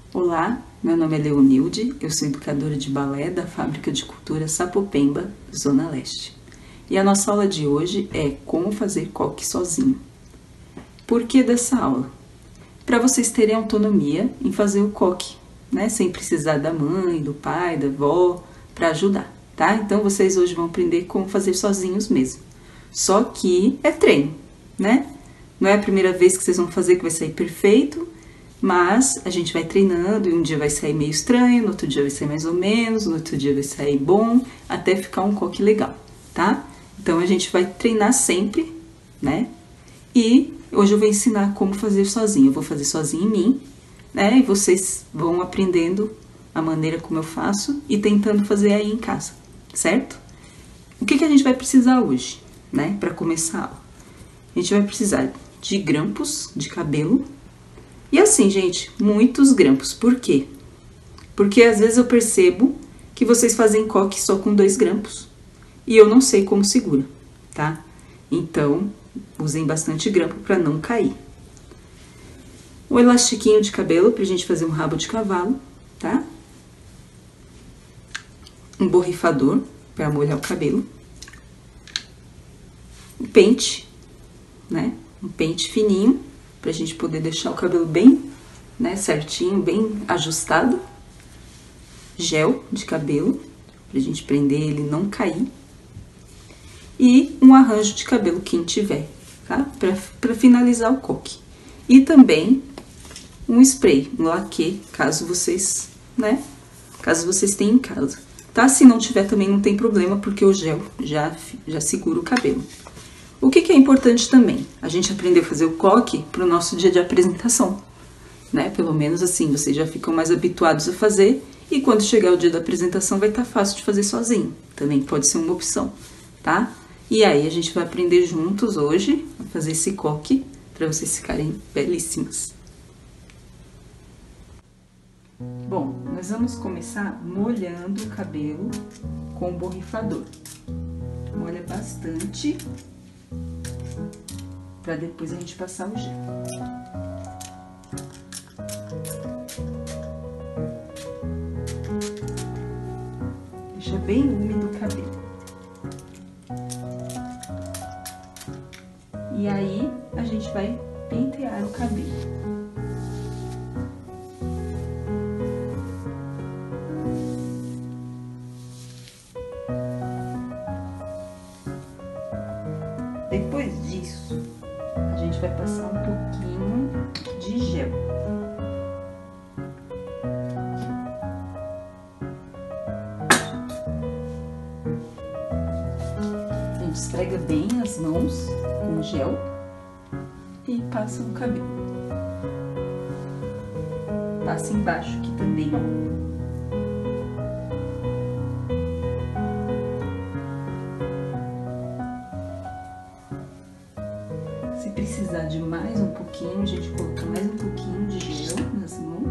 Olá, meu nome é Leonilde, eu sou educadora de balé da Fábrica de Cultura Sapopemba, Zona Leste. E a nossa aula de hoje é como fazer coque sozinho. Por que dessa aula? Para vocês terem autonomia em fazer o coque, né? Sem precisar da mãe, do pai, da avó, para ajudar, tá? Então vocês hoje vão aprender como fazer sozinhos mesmo. Só que é treino, né? Não é a primeira vez que vocês vão fazer que vai sair perfeito, mas a gente vai treinando e um dia vai sair meio estranho, no outro dia vai sair mais ou menos, no outro dia vai sair bom, até ficar um coque legal, tá? Então a gente vai treinar sempre, né? E hoje eu vou ensinar como fazer sozinho. Eu vou fazer sozinho em mim, né? E vocês vão aprendendo a maneira como eu faço e tentando fazer aí em casa, certo? O que a gente vai precisar hoje, né? Para começar a aula. A gente vai precisar de grampos de cabelo. E assim, gente, muitos grampos. Por quê? Porque às vezes eu percebo que vocês fazem coque só com 2 grampos. E eu não sei como segura, tá? Então, usem bastante grampo para não cair. Um elastiquinho de cabelo pra gente fazer um rabo de cavalo, tá? Um borrifador para molhar o cabelo. Um pente, né? Um pente fininho pra gente poder deixar o cabelo bem, né, certinho, bem ajustado. Gel de cabelo, pra gente prender ele e não cair. E um arranjo de cabelo quem tiver, tá? Pra finalizar o coque. E também um spray, um laque, caso vocês, né, caso vocês tenham em casa, tá? Se não tiver também não tem problema, porque o gel já segura o cabelo. O que é importante também? A gente aprender a fazer o coque para o nosso dia de apresentação, né? Pelo menos assim, vocês já ficam mais habituados a fazer e quando chegar o dia da apresentação vai estar fácil de fazer sozinho. Também pode ser uma opção, tá? E aí a gente vai aprender juntos hoje a fazer esse coque para vocês ficarem belíssimas. Bom, nós vamos começar molhando o cabelo com o borrifador. Molha bastante, para depois a gente passar o gel. Deixa bem úmido o cabelo. E aí, a gente vai pentear o cabelo. Depois disso, a gente vai passar um pouquinho de gel. A gente esfrega bem as mãos com gel e passa no cabelo. Passa embaixo aqui também, ó. Se precisar de mais um pouquinho, a gente coloca mais um pouquinho de gel nas mãos.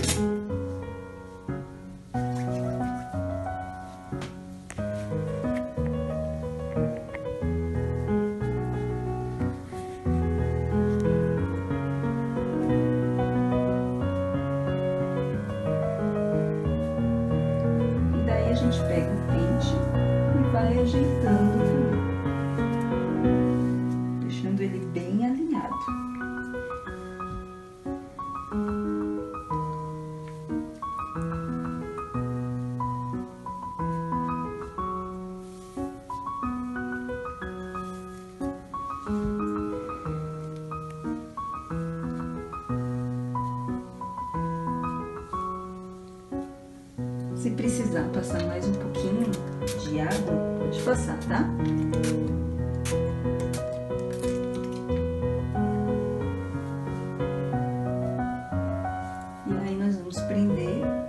E daí a gente pega o pente e vai ajeitando o cabelo. Ele bem alinhado. Se precisar passar mais um pouquinho de água, pode passar, tá? Prender, né,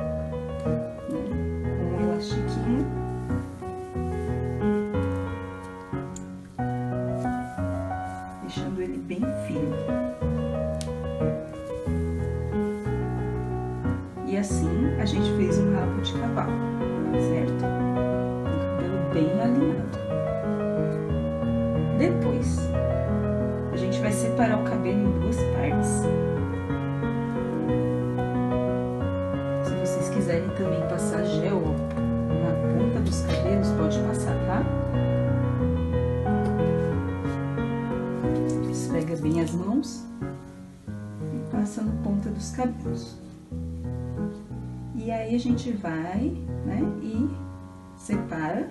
com um elastiquinho. Deixando ele bem firme. E assim a gente fez um rabo de cavalo, certo? Um cabelo bem alinhado. Depois, a gente vai separar o cabelo em 2 partes. quiserem também passar gel, ó, na ponta dos cabelos, pode passar, tá? Esfrega bem as mãos e passa na ponta dos cabelos. E aí a gente vai, né, e separa,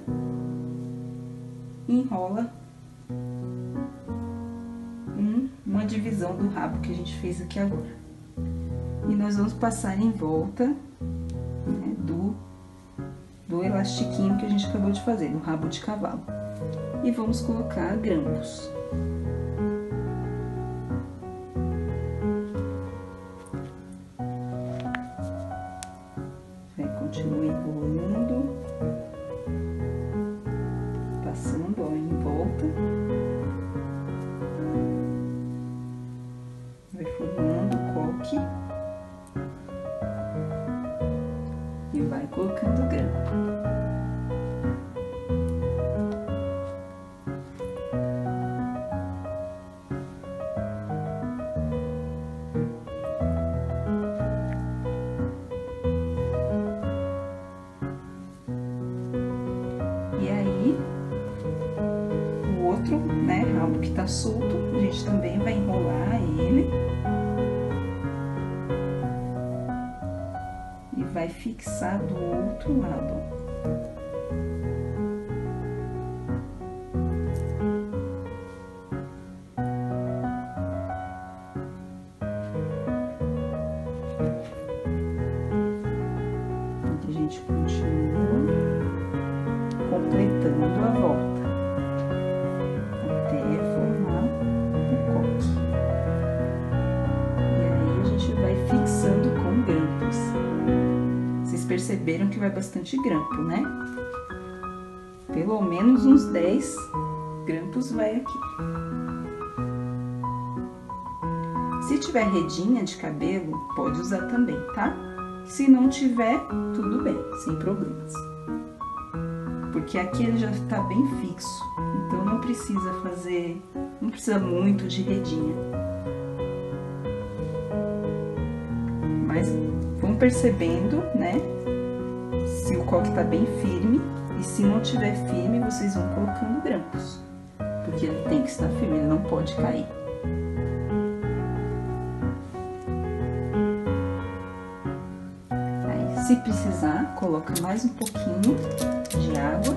enrola uma divisão do rabo que a gente fez aqui agora. E nós vamos passar em volta, né, do elastiquinho que a gente acabou de fazer, no rabo de cavalo. E vamos colocar grampos. Continua enrolando, passando, ó, em volta, vai formando o coque e vai colocando o grampo. E aí, o outro, né, rabo que tá solto, a gente também vai enrolar ele. E vai fixar do outro lado. E a gente continua completando a volta, até formar o coque. E aí a gente vai fixando com grampos. Vocês perceberam que vai bastante grampo, né? Pelo menos uns 10 grampos vai aqui. Se tiver redinha de cabelo, pode usar também, tá? Se não tiver, tudo bem, sem problemas. Porque aqui ele já tá bem fixo, então não precisa fazer, não precisa muito de redinha. Mas vão percebendo, né, se o coque tá bem firme, e se não tiver firme, vocês vão colocando grampos, porque ele tem que estar firme, ele não pode cair. Aí, se precisar, coloca mais um pouquinho de água.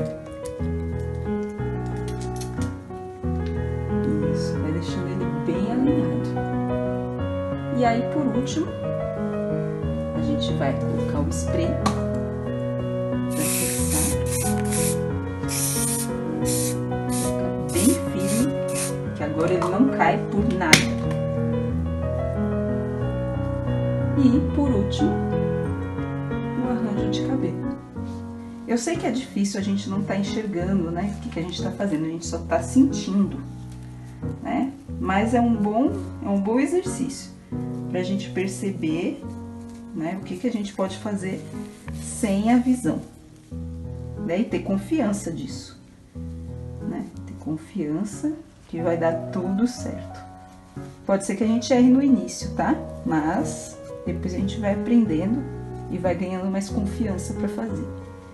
Isso, vai deixando ele bem alinhado. E aí, por último, a gente vai colocar o spray pra fixar. Fica bem firme, que agora ele não cai por nada. E, por último, o arranjo de cabelo. Eu sei que é difícil, a gente não tá enxergando, né, o que a gente tá fazendo, a gente só tá sentindo, né? Mas é um bom exercício pra gente perceber, né, o que a gente pode fazer sem a visão, né? E ter confiança disso, né? Ter confiança que vai dar tudo certo. Pode ser que a gente erre no início, tá? Mas depois a gente vai aprendendo e vai ganhando mais confiança pra fazer.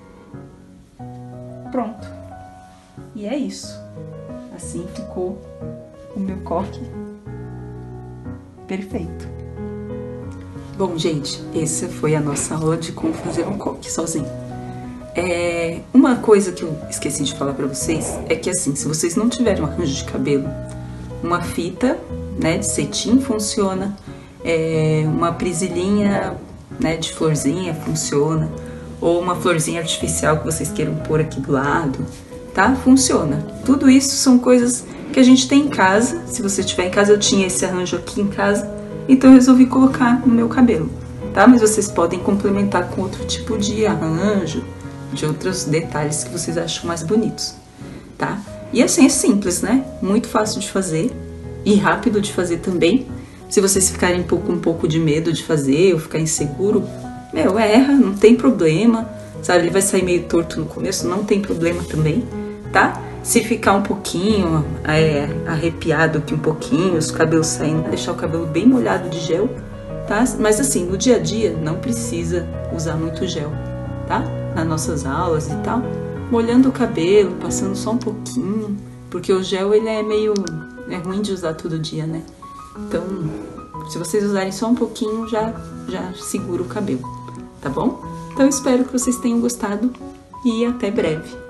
Pronto. E é isso. Assim ficou o meu coque perfeito. Bom, gente, essa foi a nossa aula de como fazer um coque sozinho. Uma coisa que eu esqueci de falar pra vocês é que, assim, se vocês não tiverem um arranjo de cabelo, uma fita, né, de cetim funciona, uma presilhinha, né, de florzinha funciona, ou uma florzinha artificial que vocês queiram pôr aqui do lado, tá? Funciona. Tudo isso são coisas que a gente tem em casa. Se você tiver em casa, eu tinha esse arranjo aqui em casa, então eu resolvi colocar no meu cabelo, tá? Mas vocês podem complementar com outro tipo de arranjo, de outros detalhes que vocês acham mais bonitos, tá? E assim, é simples, né? Muito fácil de fazer e rápido de fazer também. Se vocês ficarem com um pouco de medo de fazer ou ficar inseguro, erra, não tem problema, sabe? Ele vai sair meio torto no começo, não tem problema também, tá? Se ficar um pouquinho arrepiado aqui um pouquinho, os cabelos saindo, deixar o cabelo bem molhado de gel, tá? Mas assim, no dia a dia não precisa usar muito gel, tá? Nas nossas aulas e tal, molhando o cabelo, passando só um pouquinho, porque o gel ele é ruim de usar todo dia, né? Então, se vocês usarem só um pouquinho, já segura o cabelo, tá bom? Então, espero que vocês tenham gostado e até breve.